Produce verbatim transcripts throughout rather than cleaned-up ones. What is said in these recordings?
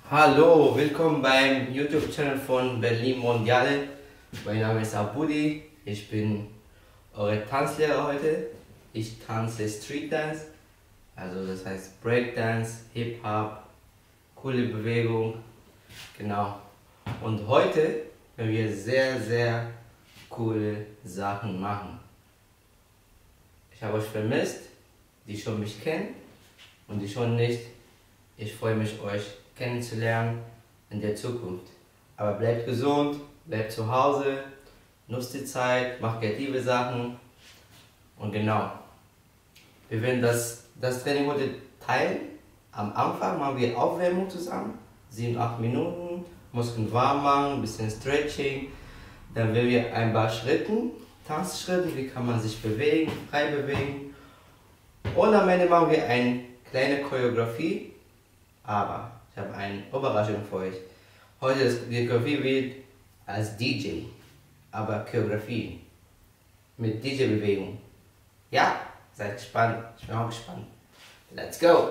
Hallo, willkommen beim YouTube-Channel von Berlin Mondiale. Mein Name ist Abudi, ich bin eure Tanzlehrer heute. Ich tanze Street Dance, also das heißt Breakdance, Hip-Hop, coole Bewegung, genau. Und heute werden wir sehr, sehr coole Sachen machen. Ich habe euch vermisst, die schon mich kennen und die schon nicht. Ich freue mich, euch kennenzulernen in der Zukunft. Aber bleibt gesund, bleibt zu Hause, nutzt die Zeit, macht kreative Sachen. Und genau, wir werden das, das Training heute teilen. Am Anfang machen wir Aufwärmung zusammen, sieben, acht Minuten, Muskeln warm machen, ein bisschen Stretching. Dann werden wir ein paar Schritten, Tanzschritte, wie kann man sich bewegen, frei bewegen. Und am Ende machen wir eine kleine Choreografie. Aber ich habe eine Überraschung für euch. Heute ist die Choreografie wird als D J, aber Choreografie mit D J-Bewegung. Ja, seid gespannt. Ich bin auch gespannt. Let's go!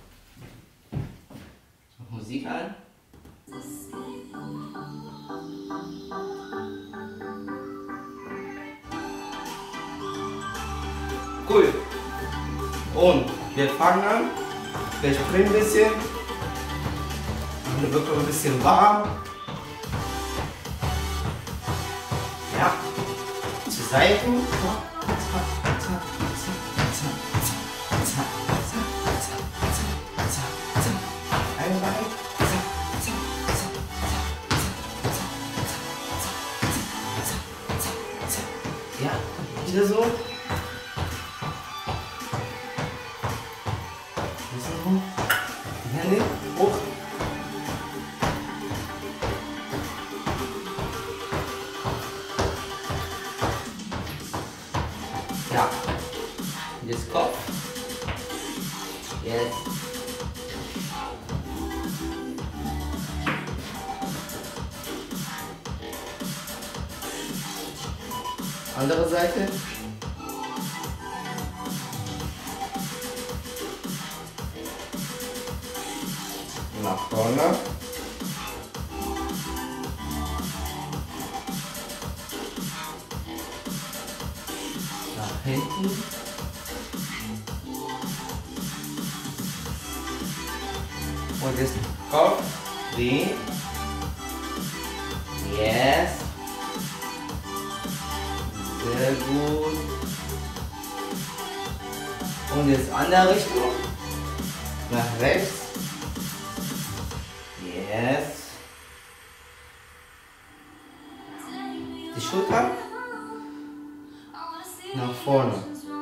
Ich mach Musik an. Cool. Und wir fangen an. Wir springen ein bisschen. Und wird ein bisschen warm. Ja. Zur Seiten. Ein Bein. Ja, wieder so. Die Hände hoch. Ja. Jetzt Kopf. Jetzt. Andere Seite. Nach vorne. Nach hinten. Und jetzt Kopf, drehen. Yes. Sehr gut. Und jetzt andere Richtung. Nach rechts. Yes. Die Schulter nach vorne.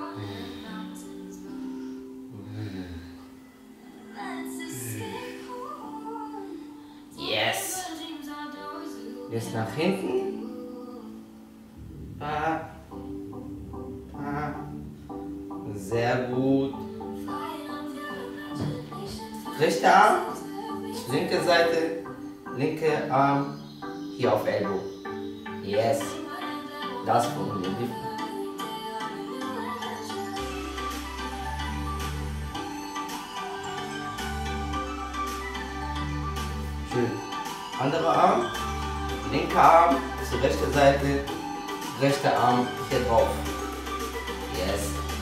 Yes. Jetzt nach hinten. Pa. Pa. Sehr gut. Rechter Arm. Linke Seite, linke Arm, hier auf Elbow. Yes. Das funktioniert. Schön. Anderer Arm, linker Arm zur rechten Seite, rechter Arm hier drauf. Yes.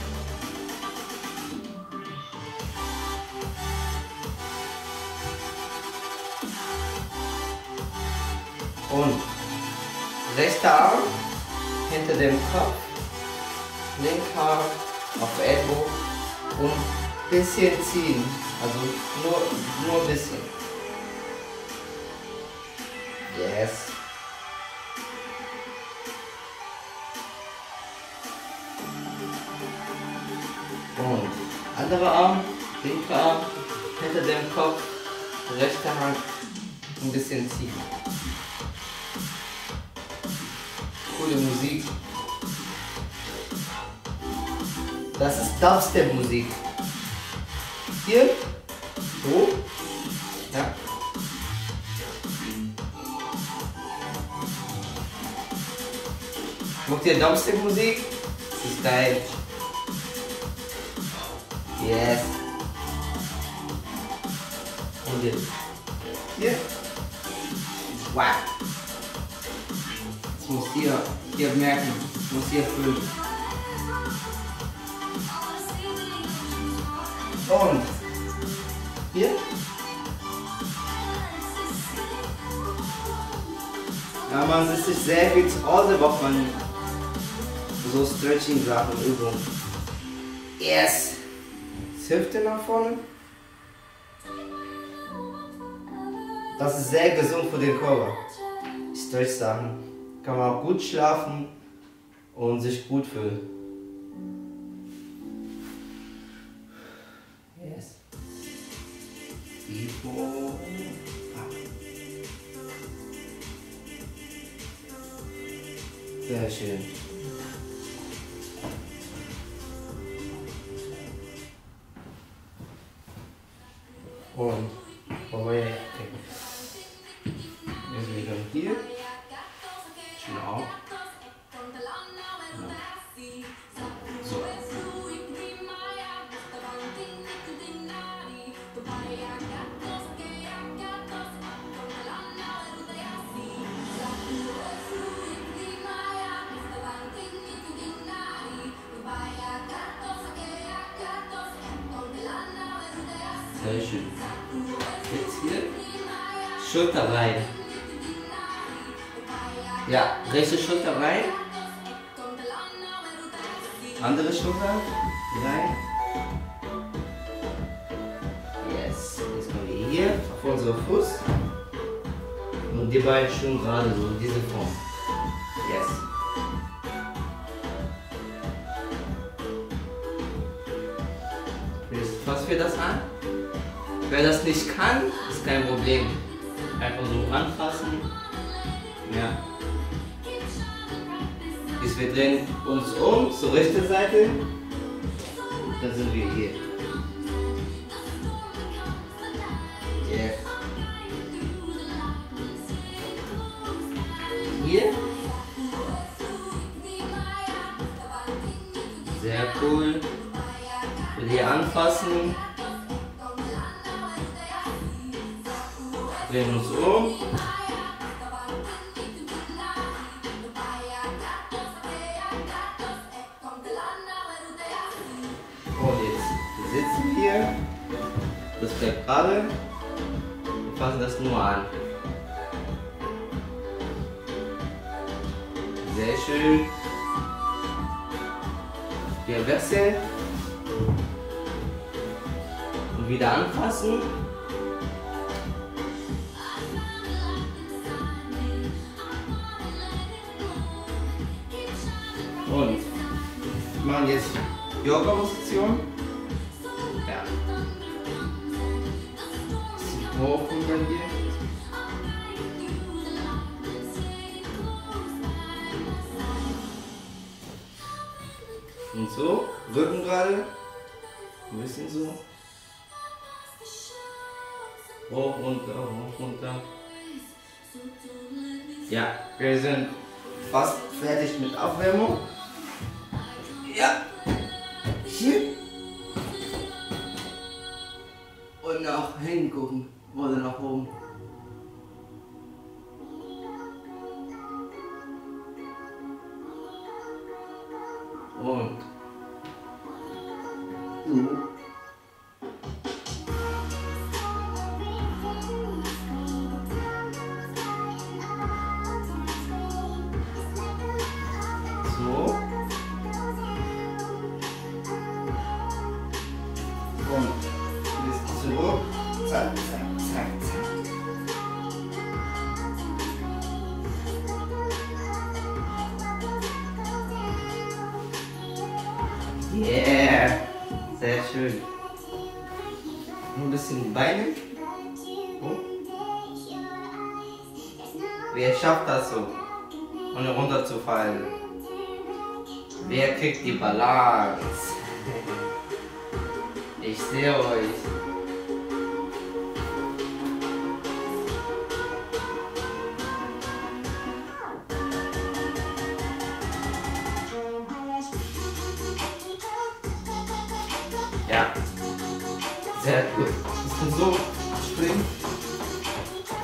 Und rechter Arm hinter dem Kopf, linker Arm auf Elbow und ein bisschen ziehen, also nur, nur ein bisschen. Yes. Und anderer Arm, linker Arm hinter dem Kopf, rechte Hand ein bisschen ziehen. Coole Musik. Das ist Dubstep-Musik. Hier, so, ja. Macht ihr Dubstep-Musik? Das ist geil. Yes. Und jetzt. Hier. Wow. Ich muss hier, hier merken. Ich muss hier fühlen. Und hier. Ja, man ist sich sehr viel zu Hause, braucht man so Stretching-Sachen, Übungen. Yes! Das Hüfte nach vorne. Das ist sehr gesund für den Körper. Stretch-Sachen. Kann man auch gut schlafen und sich gut fühlen. Yes. Sehr schön. Und oh ja, okay. Jetzt wieder hier. Genau. So. Sehr schön. Jetzt hier Schulter rein. Ja, rechte Schulter rein. Andere Schulter rein. Yes. Jetzt kommen wir hier auf unseren Fuß. Und die beiden schön gerade so in diese Form. Yes. Jetzt fassen wir das an. Wer das nicht kann, ist kein Problem. Einfach so anfassen. Ja. Jetzt wir drehen uns um zur rechten Seite. Dann sind wir hier. Yes. Hier. Sehr cool. Wir hier anfassen. Drehen uns um. Und jetzt sitzen wir. Das bleibt gerade. Wir fassen das nur an. Sehr schön. Wir wechseln. Und wieder anfassen. Und wir machen jetzt Yoga-Position. Ja. Bisschen hoch und dann hier. Und so, Rücken gerade. Ein bisschen so. Hoch, runter, hoch, runter. Ja, wir sind fast fertig mit Aufwärmung. Ja, hier. Und nach hinten gucken oder nach oben. Und so. So. Und bis zurück. Zack, zack, zack, zack. Yeah. Sehr schön. Ein bisschen die Beine. Oh. Wer schafft das so, ohne runterzufallen? Wer kriegt die Balance? Ich sehe euch. Ja, sehr gut. Bisschen so springen.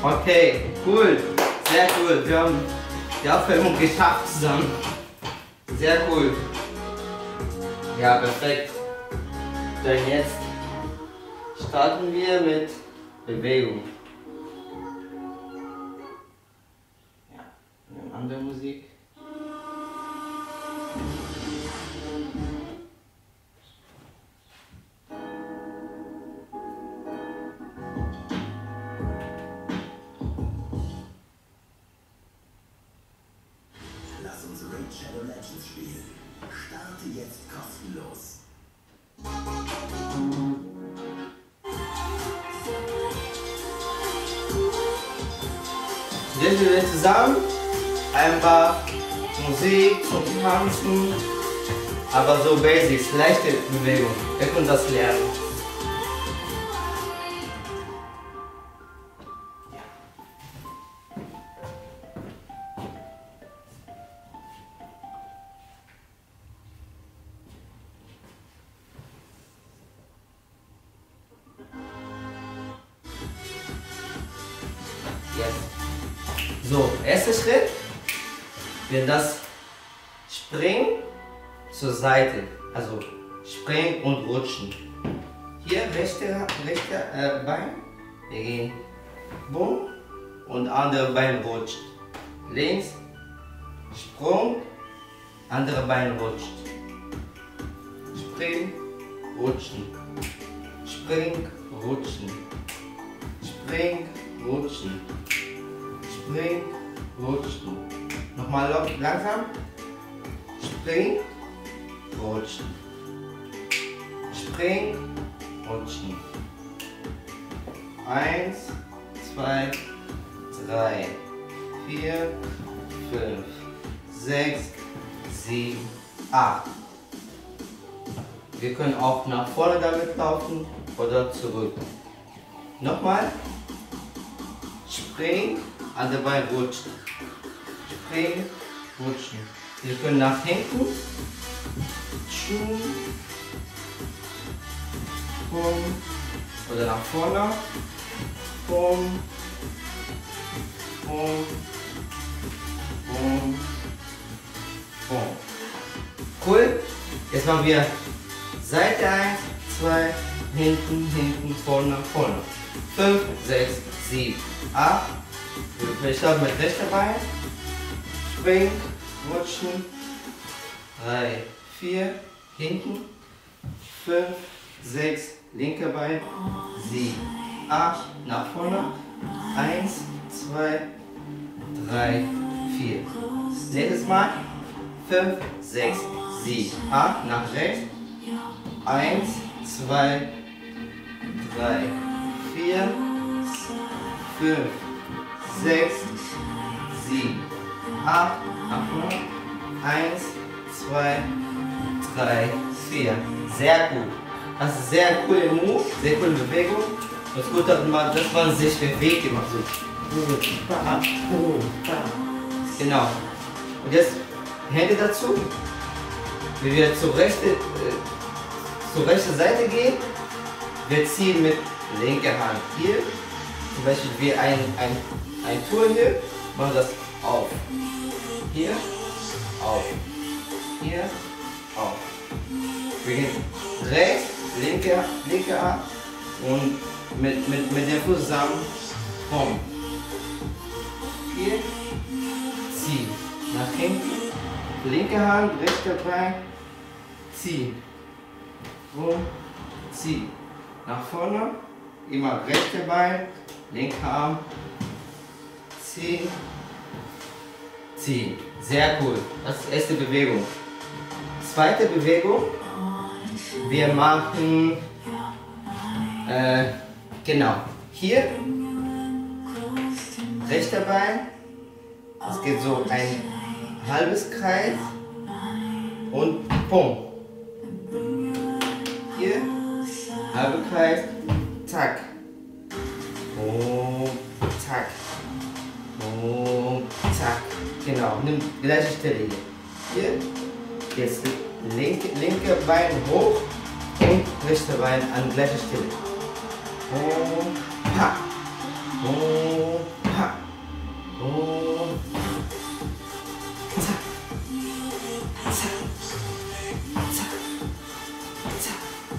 Okay, cool. Sehr cool. Wir haben die Aufwärmung geschafft zusammen. Sehr cool. Ja, perfekt. Dann jetzt starten wir mit Bewegung. Ja, eine andere Musik. Lass uns Raid Shadow Legends spielen. Starte jetzt kostenlos. Jetzt sind wir zusammen, einfach Musik zum Tanzen, aber so Basics, leichte Bewegung. Wir können das lernen. Jetzt. So, erster Schritt, wir das Springen zur Seite, also springen und rutschen. Hier rechte, rechte äh, Bein, wir gehen bumm und andere Bein rutscht. Links, Sprung, andere Bein rutscht. Spring, rutschen. Spring, rutschen. Spring, rutschen. Spring, rutschen. Nochmal langsam. Spring, rutschen. Spring, rutschen. Eins, zwei, drei, vier, fünf, sechs, sieben, acht. Wir können auch nach vorne damit laufen oder zurück. Nochmal. Spring, andere Bein rutschen. Spring, rutschen. Wir können nach hinten. Schum. Bum. Oder nach vorne. Bum. Bum. Bum. Bum. Cool. Jetzt machen wir Seite eins, zwei, hinten, hinten, vorne, vorne. fünf, sechs, sieben, acht. Wir starten mit rechter Bein. Springen, rutschen. drei, vier, hinten. fünf, sechs, linker Bein. sieben, acht, nach vorne. eins, zwei, drei, vier. Nächstes Mal. fünf, sechs, sieben, acht, nach rechts. eins, zwei, drei, vier, fünf, sechs, sieben, acht, nach vorne. eins, zwei, drei, vier. Sehr gut. Das ist sehr coole Move, sehr coole Bewegung. Das ist gut, dass man, dass man sich bewegt immer so. Genau. Und jetzt Hände dazu. Wenn wir zur rechten, äh, zur rechten Seite gehen, wir ziehen mit linker Hand hier. Zum Beispiel wie ein, ein, ein Tour hier, machen das auf. Hier, auf. Hier, auf. Wir gehen rechts, linker, linker Hand und mit, mit, mit dem Fuß zusammen, bumm. Hier, ziehen. Nach hinten, linke Hand, rechter Bein, ziehen. Bumm, ziehen. Nach vorne, immer rechte Bein, linker Arm, ziehen, ziehen. Sehr cool. Das ist die erste Bewegung. Zweite Bewegung, wir machen, äh, genau, hier, rechter Bein, es geht so ein halbes Kreis und Pum. Hier, halber Kreis, zack. Und zack. Und zack. Genau, nimm gleiche Stelle hier. Hier, jetzt linke, linke Bein hoch und rechte Bein an gleicher Stelle. Und pa. Und ha. Und zack, zack, zack, zack,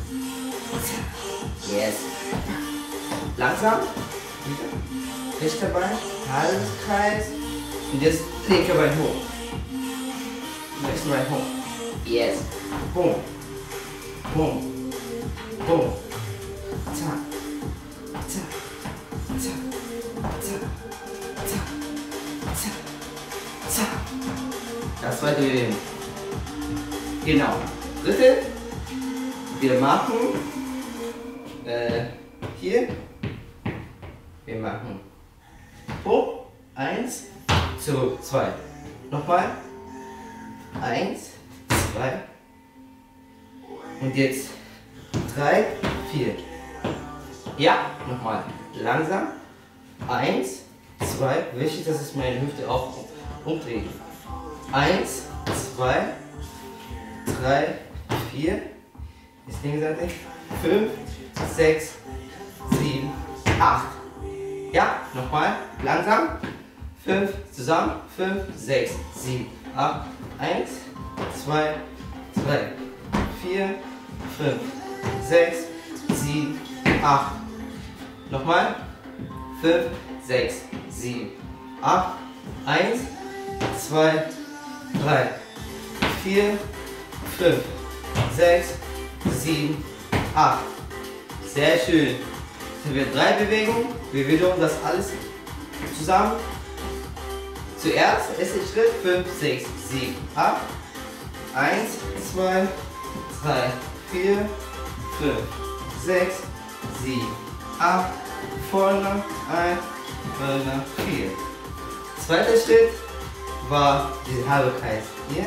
zack. Yes. Langsam. Wieder. Rechter Bein, halbes Kreis. Und jetzt linke Bein hoch. Rechts Bein hoch. Yes. Boom. Boom. Boom. Zack. Zack. Zack. Zack. Zack. Zack. Zack. Das zweite Bewegung. Genau. Dritte. Wir machen äh, hier. Wir machen hoch. Eins. Zu zwei. Nochmal. Eins. Zwei. Und jetzt drei, vier. Ja, nochmal. Langsam. Eins, zwei. Wichtig, dass es meine Hüfte auch umdreht. Eins, zwei, drei, vier. Jetzt linksseitig. Fünf, sechs, sieben, acht. Ja, nochmal. Langsam. Fünf zusammen. Fünf, sechs, sieben, acht. Eins, zwei, drei, vier, fünf, sechs, sieben, acht. Nochmal. fünf, sechs, sieben, acht. eins, zwei, drei, vier, fünf, sechs, sieben, acht. Sehr schön. Jetzt haben wir drei Bewegungen. Wir wiederholen das alles zusammen. Zuerst ist der Schritt fünf, sechs, sieben, acht. eins, zwei, drei, vier, fünf, sechs, sieben, acht. Vorne, eins, vorne, vier. Zweiter Schritt war dieser halbe Kreis. Hier.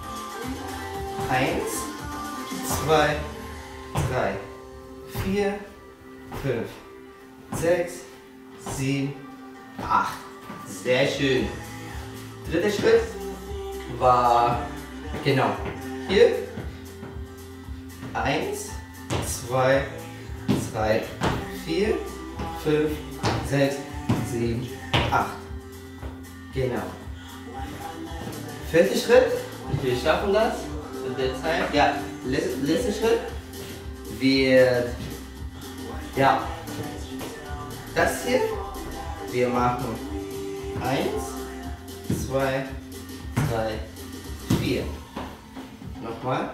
eins, zwei, drei, vier, fünf, sechs, sieben, acht. Sehr schön. Dritter Schritt war genau hier. eins, zwei, drei, vier, fünf, sechs, sieben, acht. Genau. Vierter Schritt. Wir schaffen das. Zu der Zeit. Ja, letzter, letzter Schritt wird ja das hier. Wir machen eins, zwei, drei, vier. Nochmal.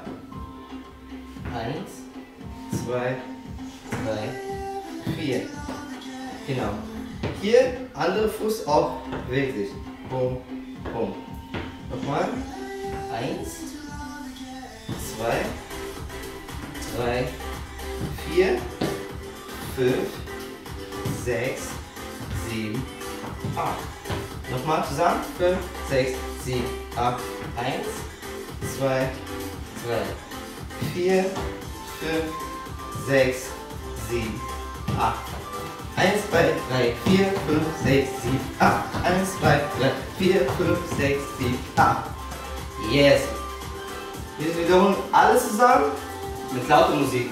eins, zwei, drei, vier. Genau. Hier, andere Fuß auch wirklich. Boom, boom. Nochmal. eins, zwei, drei, vier, fünf, sechs, sieben, acht. Nochmal zusammen. fünf, sechs, sieben, acht. eins, zwei, drei, vier, fünf, sechs, sieben, acht. eins, zwei, drei, vier, fünf, sechs, sieben, acht. eins, zwei, drei, vier, fünf, sechs, sieben, acht. Yes. Jetzt wiederholen alles zusammen mit lauter Musik.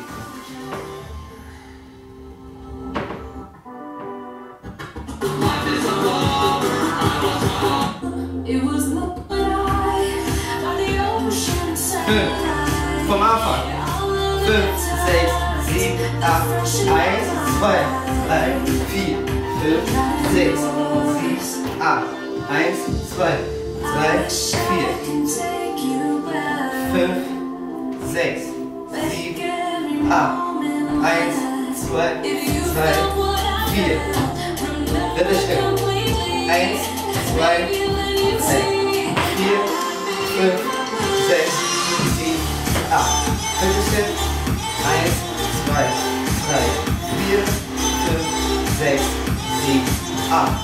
Fünf. Vom Anfang. fünf, sechs, sieben, acht. eins, zwei, drei, vier, fünf, sechs, sieben, acht. eins, zwei, drei, vier, fünf, sechs, sieben, acht. eins, zwei, drei, vier. Dritter Schritt. eins, zwei, drei, vier, fünf, sechs, sieben, acht. Vierter Schritt. eins, zwei, drei, vier, fünf, sechs, sieben, acht.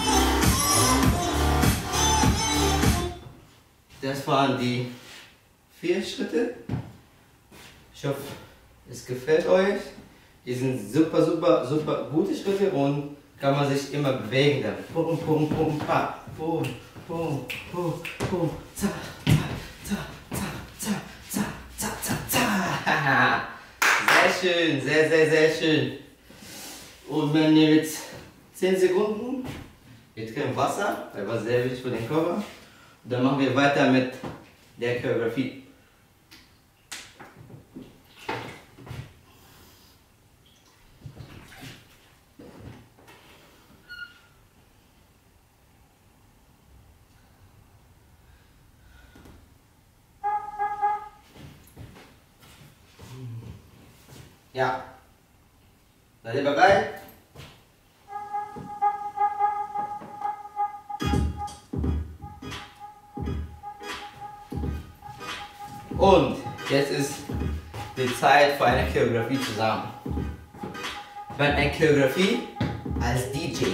Das waren die vier Schritte. Ich hoffe, es gefällt euch. Die sind super, super, super gute Schritte und kann man sich immer bewegen damit. Pum, pum, pum, pa, pum, pum, pum, pum, za, za, za, za, za, za, za, za. Sehr schön, sehr, sehr, sehr schön. Und wenn ihr jetzt zehn Sekunden Wir trinken Wasser, das war sehr wichtig für den Körper. Und dann machen wir weiter mit der Choreografie. Ja. Seid ihr bereit? Und jetzt ist die Zeit für eine Choreografie zusammen. Bei einer Choreografie als D J.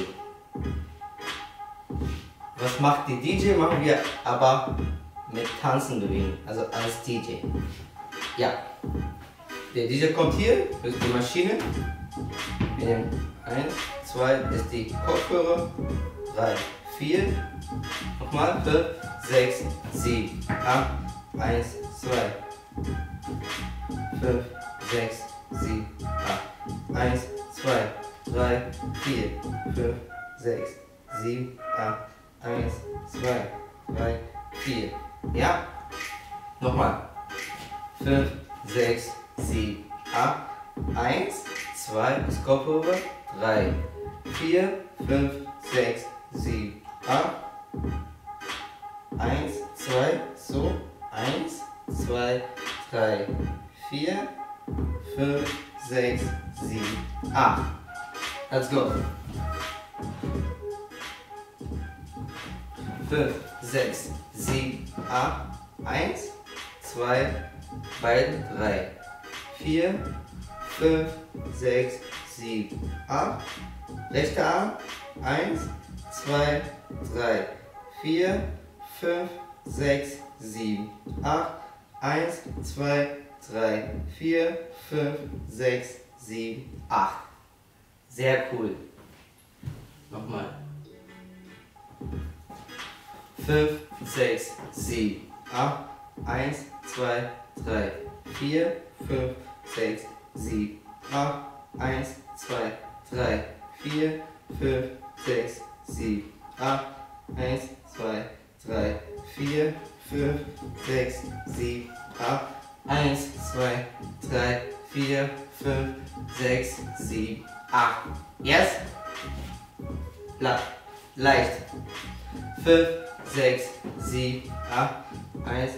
Was macht die D J? Machen wir aber mit Tanzen bewegen, also als D J. Ja. Der D J kommt hier, das ist die Maschine. Wir nehmen eins, zwei, ist die Kopfhörer, drei, vier, nochmal, fünf, sechs, sieben, acht, eins, zwei, fünf, sechs, sieben, acht, eins, zwei, drei, vier, fünf, sechs, sieben, acht, eins, zwei, drei, vier. Ja? Nochmal. fünf, sechs, sieben, acht, eins, zwei, das Kopfhörer, drei, vier, fünf, sechs, sieben, acht, eins, zwei, so, eins, zwei, drei, vier, fünf, sechs, sieben, acht. Let's go. fünf, sechs, sieben, acht, eins, zwei, drei, vier, fünf, sechs, sieben, acht. Rechter Arm, eins, zwei, drei, vier, fünf, sechs, sieben, acht. eins, zwei, drei, vier, fünf, sechs, sieben, acht. Sehr cool. Nochmal. fünf, sechs, sieben, acht. eins, zwei, drei, vier, fünf, sechs, sieben, acht. eins, zwei, drei, vier, fünf, sechs, sieben, acht. eins, zwei, drei, vier, fünf, sechs, sieben, acht. eins, zwei, drei, vier, fünf, sechs, sieben, acht. Yes? Le leicht. fünf, sechs, sieben, acht. eins,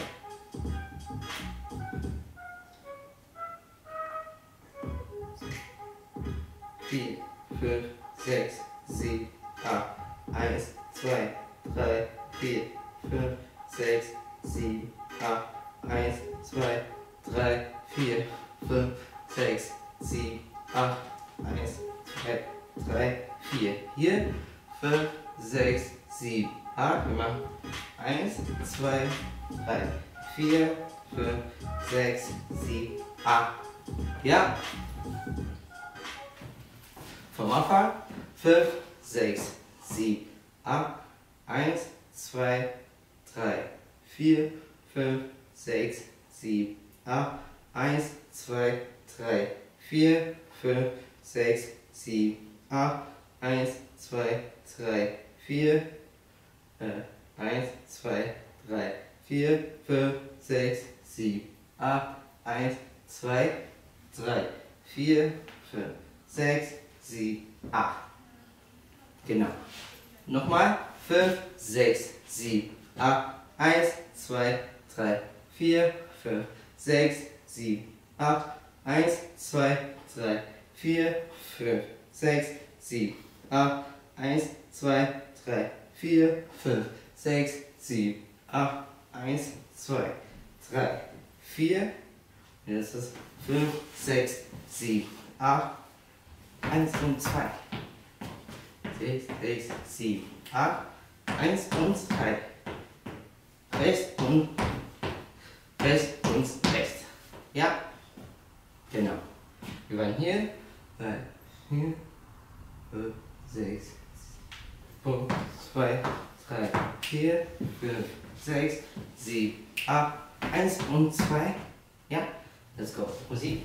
vier, fünf, sechs, sieben, acht. eins, zwei, drei, vier, fünf, sechs, sieben, acht. eins, zwei, drei, vier, fünf, sechs, sieben, acht. eins, zwei, drei, vier. Hier fünf, sechs, sieben, acht. Wir machen eins, zwei, drei, vier, fünf, sechs, sieben, acht. Ja? Vom Anfang. fünf, sechs, sieben, acht. eins, zwei, drei, vier, fünf, sechs, sieben, acht. eins, zwei, drei, vier, fünf, sechs, sieben, acht. eins, zwei, drei, vier, äh, eins, zwei, drei, vier, fünf, sechs, sieben, acht. eins, zwei, drei, vier, fünf, sechs, sieben, acht. Genau. Nochmal. fünf, sechs, sieben, acht. eins, zwei, drei, vier, fünf, sechs, sieben, acht. eins, zwei, drei, vier, fünf, sechs, sieben, acht. eins, zwei, drei, vier, fünf, sechs, sieben, acht. eins, zwei, drei, vier. Jetzt ist fünf, sechs, sieben, acht. eins und zwei. sechs, sechs, sieben, acht. eins und drei. Rechts und rechts und rechts. Ja? Genau. Wir waren hier. drei, vier, fünf, sechs, fünf, zwei, drei, vier, fünf, sechs, sieben, acht. eins und zwei. Ja? Let's go. Musik.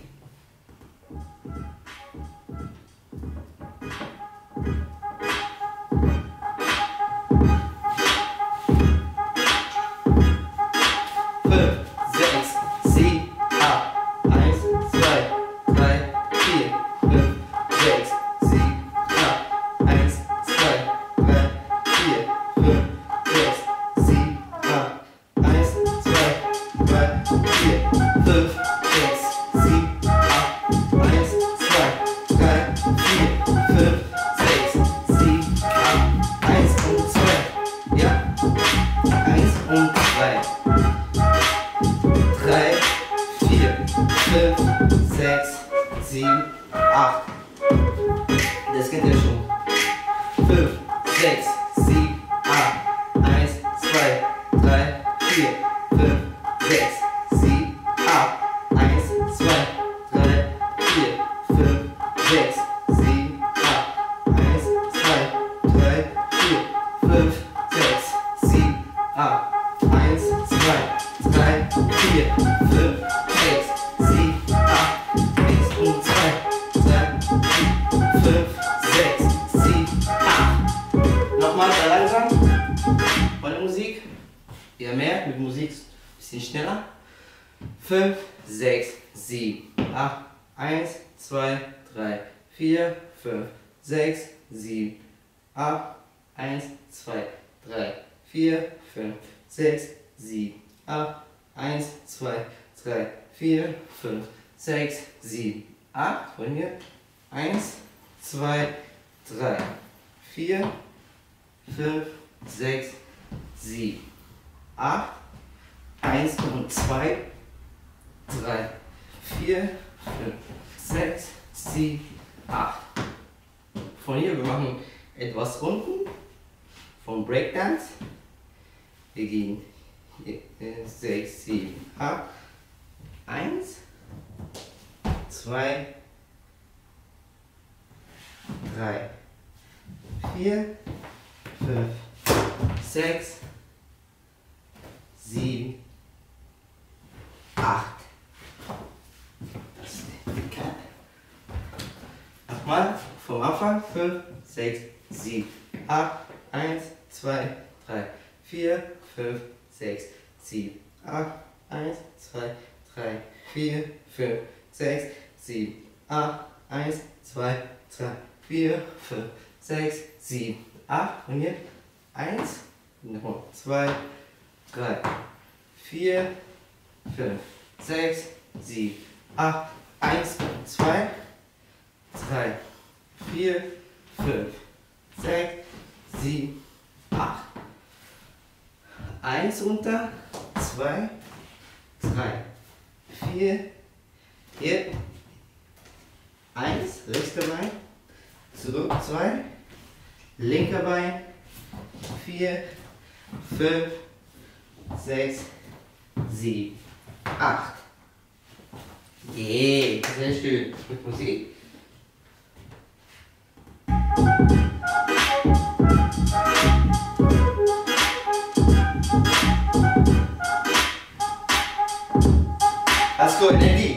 acht. Das kennt ihr schon. fünf, sechs, sieben, acht. eins, zwei, drei, vier, fünf, sechs, sieben, acht. eins, zwei, drei, vier, fünf, sechs, sieben, acht. eins, zwei, drei, vier, fünf, sechs, sieben, acht. eins, zwei, drei, vier, fünf, sechs, sieben, acht. eins und zwei, drei, vier, fünf, sechs, sieben, acht. Nochmal sehr langsam. Ohne Musik. Ihr merkt, mit Musik ein bisschen schneller. fünf, sechs, sieben, acht. eins, zwei, drei, vier, fünf, sechs, sieben, acht. eins, zwei, drei, vier, fünf, sechs, sieben, acht. eins, zwei, drei, vier, fünf, sechs, sieben, acht. Wollen wir? eins, zwei, drei, vier, fünf, sechs, sieben, acht. eins und zwei, drei, vier, fünf, sechs, sieben, acht. Von hier, wir machen etwas unten vom Breakdance. Wir gehen hier, sechs, sieben, acht. eins, zwei, drei, vier, fünf, sechs, sieben, acht. Das ist die Karte. Nochmal vom Anfang. fünf, sechs, sieben, acht. eins, zwei, drei, vier, fünf, sechs, sieben, acht. eins, zwei, drei, vier, fünf, sechs, sieben, acht. eins, zwei, drei, vier, fünf, sechs, sieben, acht. Und jetzt eins, zwei, drei, vier, fünf, sechs, sieben, acht. eins, zwei, drei, vier, fünf, sechs, sieben, acht. eins unter, zwei, drei, vier, hier, eins, rechter Bein, zurück, zwei, linker Bein, vier, fünf, sechs, sieben, acht. Yeah, sehr schön. Mit Musik. Hast du Energie?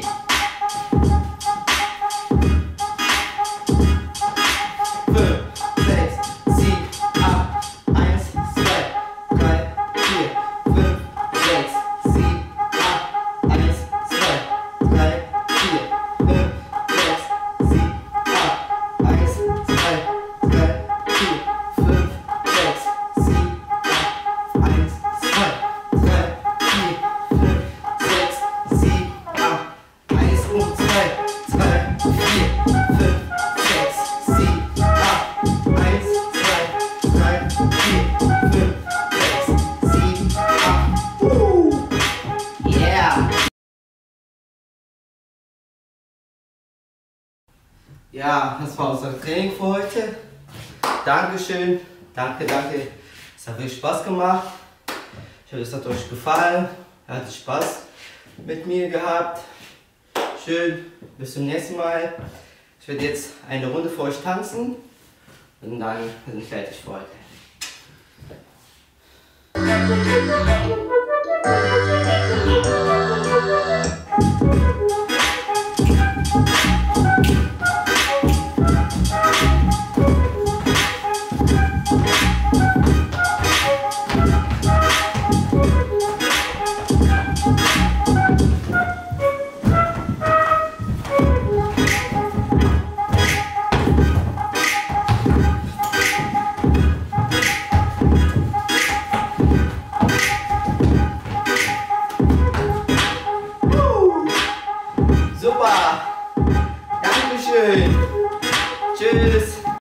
Ja, das war unser Training für heute. Dankeschön, danke, danke. Es hat wirklich Spaß gemacht. Ich hoffe, es hat euch gefallen. Ihr hattet Spaß mit mir gehabt. Schön, bis zum nächsten Mal. Ich werde jetzt eine Runde für euch tanzen und dann sind wir fertig für heute.